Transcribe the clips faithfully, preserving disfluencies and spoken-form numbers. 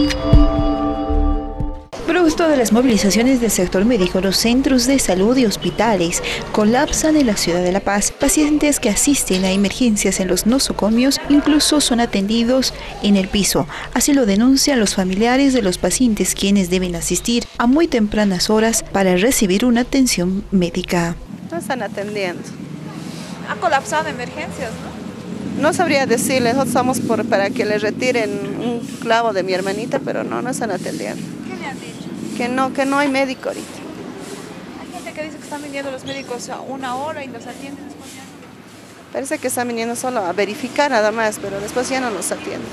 Producto de las movilizaciones del sector médico, los centros de salud y hospitales colapsan en la ciudad de La Paz. Pacientes que asisten a emergencias en los nosocomios incluso son atendidos en el piso. Así lo denuncian los familiares de los pacientes, quienes deben asistir a muy tempranas horas para recibir una atención médica. No están atendiendo. Ha colapsado emergencias, ¿no? No sabría decirles, nosotros estamos por, para que le retiren un clavo de mi hermanita, pero no, no están atendiendo. ¿Qué le han dicho? Que no, que no hay médico ahorita. Hay gente que dice que están viniendo los médicos a una hora y los atienden después ya. Parece que están viniendo solo a verificar nada más, pero después ya no nos atienden.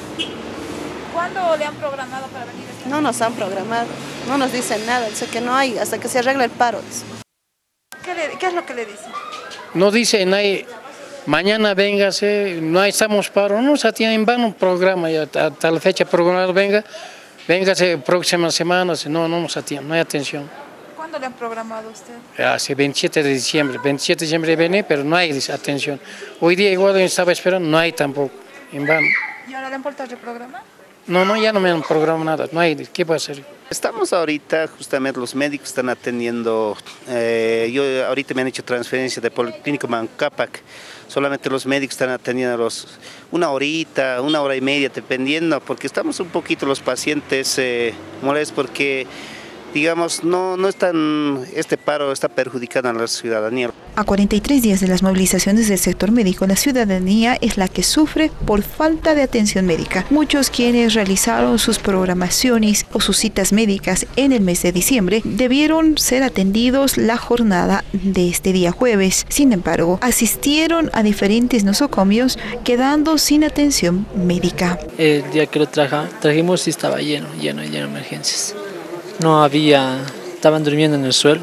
¿Cuándo le han programado para venir? Esta No nos han programado, no nos dicen nada, dice que no hay, hasta que se arregle el paro. ¿Qué, le, ¿Qué es lo que le dicen? No dicen, hay, mañana véngase, no hay, estamos paro, no se tiene en vano un programa, ya hasta la fecha programada venga, véngase próximas semanas, no, no nos atiende, no hay atención. ¿Cuándo le han programado a usted? Hace veintisiete de diciembre, veintisiete de diciembre viene, pero no hay atención. Hoy día igual estaba esperando, no hay tampoco, en vano. ¿Y ahora le han vuelto a reprogramar? No, no, ya no me han programado nada, no hay, ¿qué puede hacer? Estamos ahorita, justamente los médicos están atendiendo, eh, yo ahorita me han hecho transferencia de Policlínico Mancapac, solamente los médicos están atendiendo los, una horita, una hora y media, dependiendo, porque estamos un poquito los pacientes eh, molestos porque, digamos, no, no están, este paro está perjudicando a la ciudadanía. A cuarenta y tres días de las movilizaciones del sector médico, la ciudadanía es la que sufre por falta de atención médica. Muchos quienes realizaron sus programaciones o sus citas médicas en el mes de diciembre debieron ser atendidos la jornada de este día jueves. Sin embargo, asistieron a diferentes nosocomios quedando sin atención médica. El día que lo traja, trajimos y estaba lleno, lleno, lleno de emergencias. No había, estaban durmiendo en el suelo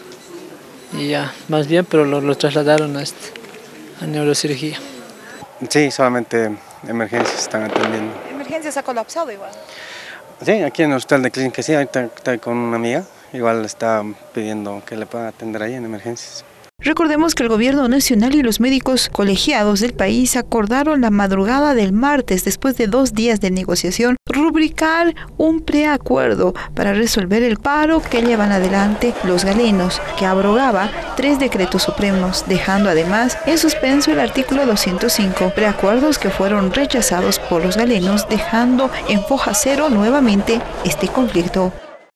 y ya, más bien, pero lo, lo trasladaron a, este, a neurocirugía. Sí, solamente emergencias están atendiendo. ¿Emergencias ha colapsado igual? Sí, aquí en el hospital de clínica, sí, ahorita estoy con una amiga, igual está pidiendo que le puedan atender ahí en emergencias. Recordemos que el gobierno nacional y los médicos colegiados del país acordaron la madrugada del martes, después de dos días de negociación, rubricar un preacuerdo para resolver el paro que llevan adelante los galenos, que abrogaba tres decretos supremos, dejando además en suspenso el artículo doscientos cinco, preacuerdos que fueron rechazados por los galenos, dejando en foja cero nuevamente este conflicto.